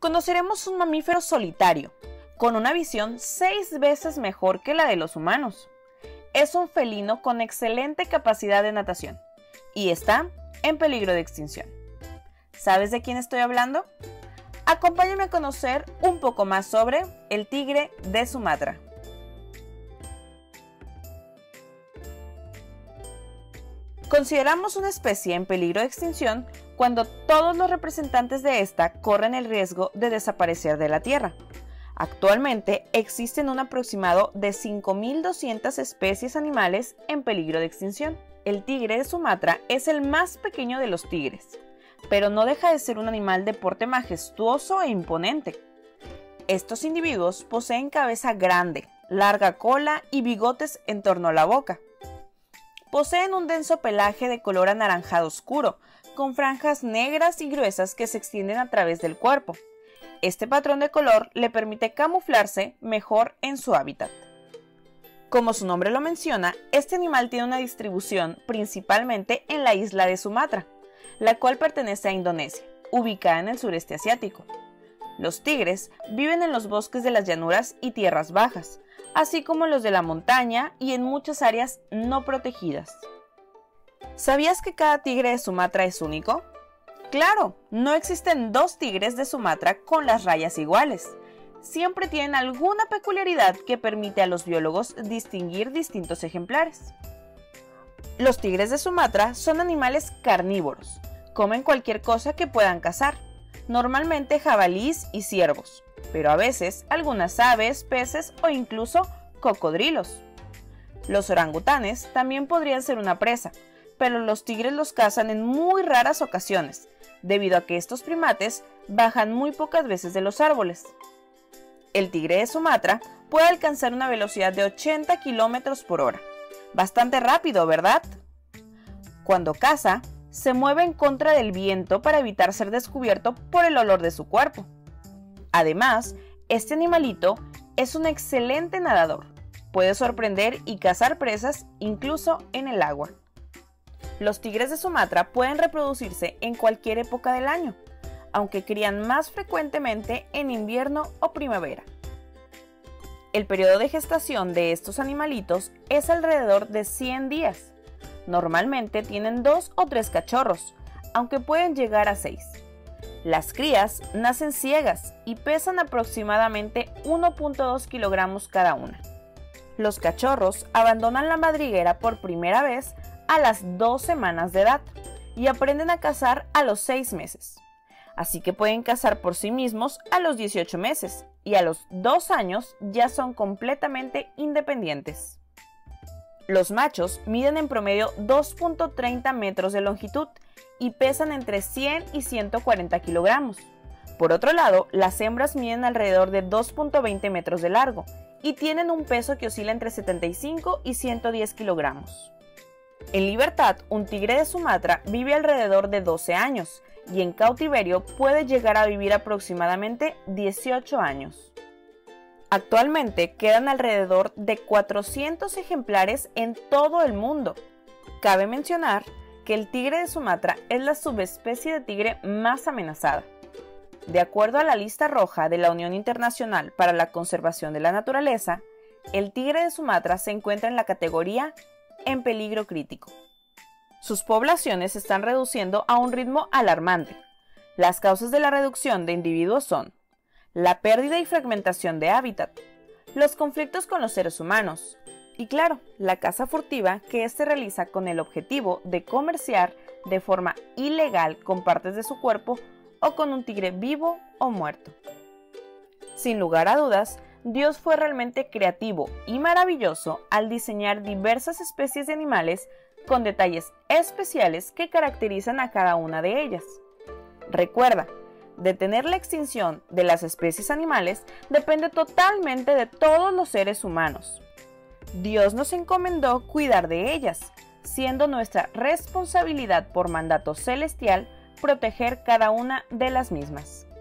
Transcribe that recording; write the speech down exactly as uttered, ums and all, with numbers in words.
conoceremos un mamífero solitario, con una visión seis veces mejor que la de los humanos. Es un felino con excelente capacidad de natación y está en peligro de extinción. ¿Sabes de quién estoy hablando? Acompáñame a conocer un poco más sobre el tigre de Sumatra. Consideramos una especie en peligro de extinción cuando todos los representantes de esta corren el riesgo de desaparecer de la Tierra. Actualmente existen un aproximado de cinco mil doscientas especies animales en peligro de extinción. El tigre de Sumatra es el más pequeño de los tigres, pero no deja de ser un animal de porte majestuoso e imponente. Estos individuos poseen cabeza grande, larga cola y bigotes en torno a la boca. Poseen un denso pelaje de color anaranjado oscuro, con franjas negras y gruesas que se extienden a través del cuerpo. Este patrón de color le permite camuflarse mejor en su hábitat. Como su nombre lo menciona, este animal tiene una distribución principalmente en la isla de Sumatra, la cual pertenece a Indonesia, ubicada en el sureste asiático. Los tigres viven en los bosques de las llanuras y tierras bajas, así como los de la montaña y en muchas áreas no protegidas. ¿Sabías que cada tigre de Sumatra es único? Claro, no existen dos tigres de Sumatra con las rayas iguales. Siempre tienen alguna peculiaridad que permite a los biólogos distinguir distintos ejemplares. Los tigres de Sumatra son animales carnívoros. Comen cualquier cosa que puedan cazar, normalmente jabalíes y ciervos, pero a veces algunas aves, peces o incluso cocodrilos. Los orangutanes también podrían ser una presa, pero los tigres los cazan en muy raras ocasiones, debido a que estos primates bajan muy pocas veces de los árboles. El tigre de Sumatra puede alcanzar una velocidad de ochenta kilómetros por hora. Bastante rápido, ¿verdad? Cuando caza, se mueve en contra del viento para evitar ser descubierto por el olor de su cuerpo. Además, este animalito es un excelente nadador. Puede sorprender y cazar presas incluso en el agua. Los tigres de Sumatra pueden reproducirse en cualquier época del año, aunque crían más frecuentemente en invierno o primavera. El periodo de gestación de estos animalitos es alrededor de cien días. Normalmente tienen dos o tres cachorros, aunque pueden llegar a seis. Las crías nacen ciegas y pesan aproximadamente uno punto dos kilogramos cada una. Los cachorros abandonan la madriguera por primera vez a las dos semanas de edad y aprenden a cazar a los seis meses. Así que pueden cazar por sí mismos a los dieciocho meses y a los dos años ya son completamente independientes. Los machos miden en promedio dos punto treinta metros de longitud y pesan entre cien y ciento cuarenta kilogramos. Por otro lado, las hembras miden alrededor de dos punto veinte metros de largo y tienen un peso que oscila entre setenta y cinco y ciento diez kilogramos. En libertad, un tigre de Sumatra vive alrededor de doce años y en cautiverio puede llegar a vivir aproximadamente dieciocho años. Actualmente quedan alrededor de cuatrocientos ejemplares en todo el mundo. Cabe mencionar que el tigre de Sumatra es la subespecie de tigre más amenazada. De acuerdo a la lista roja de la Unión Internacional para la Conservación de la Naturaleza, el tigre de Sumatra se encuentra en la categoría en peligro crítico. Sus poblaciones se están reduciendo a un ritmo alarmante. Las causas de la reducción de individuos son la pérdida y fragmentación de hábitat, los conflictos con los seres humanos y, claro, la caza furtiva que éste realiza con el objetivo de comerciar de forma ilegal con partes de su cuerpo o con un tigre vivo o muerto. Sin lugar a dudas, Dios fue realmente creativo y maravilloso al diseñar diversas especies de animales con detalles especiales que caracterizan a cada una de ellas. Recuerda, detener la extinción de las especies animales depende totalmente de todos los seres humanos. Dios nos encomendó cuidar de ellas, siendo nuestra responsabilidad por mandato celestial proteger cada una de las mismas.